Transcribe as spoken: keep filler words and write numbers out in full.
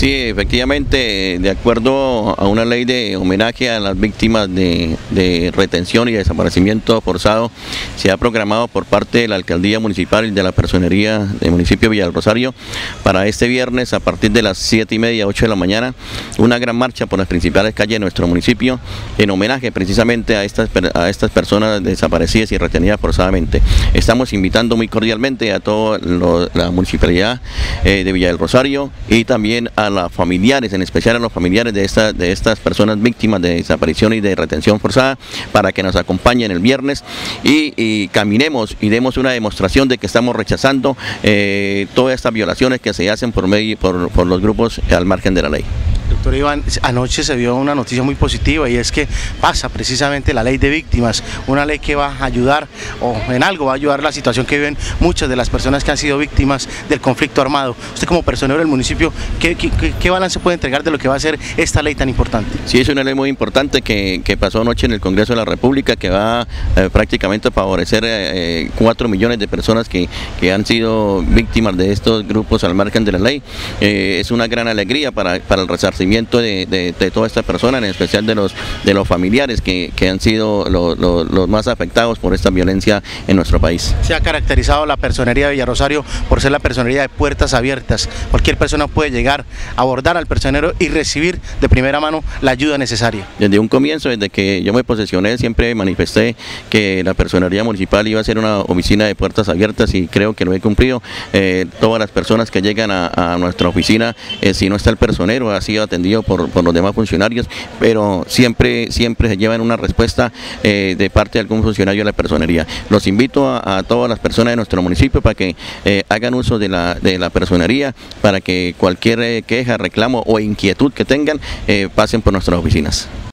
Sí, efectivamente, de acuerdo a una ley de homenaje a las víctimas de, de retención y desaparecimiento forzado, se ha programado por parte de la Alcaldía Municipal y de la Personería del municipio de Villa del Rosario para este viernes a partir de las siete y media, ocho de la mañana, una gran marcha por las principales calles de nuestro municipio en homenaje precisamente a estas, a estas personas desaparecidas y retenidas forzadamente. Estamos invitando muy cordialmente a toda la municipalidad eh, de Villa del Rosario y también a los familiares, en especial a los familiares de, esta, de estas personas víctimas de desaparición y de retención forzada, para que nos acompañen el viernes y, y caminemos y demos una demostración de que estamos rechazando eh, todas estas violaciones que se hacen por, medio, por, por los grupos al margen de la ley. Doctor Iván, anoche se vio una noticia muy positiva y es que pasa precisamente la ley de víctimas, una ley que va a ayudar o en algo va a ayudar la situación que viven muchas de las personas que han sido víctimas del conflicto armado. Usted como personero del municipio, ¿qué, qué, qué balance puede entregar de lo que va a ser esta ley tan importante? Sí, es una ley muy importante que, que pasó anoche en el Congreso de la República, que va eh, prácticamente a favorecer eh, cuatro millones de personas que, que han sido víctimas de estos grupos al margen de la ley. Eh, es una gran alegría para, para el resarcimiento De, de, de todas estas personas, en especial de los, de los familiares que, que han sido lo, lo, los más afectados por esta violencia en nuestro país. Se ha caracterizado la Personería de Villa Rosario por ser la personería de puertas abiertas. Cualquier persona puede llegar, abordar al personero y recibir de primera mano la ayuda necesaria. Desde un comienzo, desde que yo me posesioné, siempre manifesté que la Personería Municipal iba a ser una oficina de puertas abiertas y creo que lo he cumplido. Eh, todas las personas que llegan a, a nuestra oficina, eh, si no está el personero, ha sido atendido Por, por los demás funcionarios, pero siempre siempre se llevan una respuesta eh, de parte de algún funcionario de la personería. Los invito a, a todas las personas de nuestro municipio para que eh, hagan uso de la, de la personería, para que cualquier eh, queja, reclamo o inquietud que tengan eh, pasen por nuestras oficinas.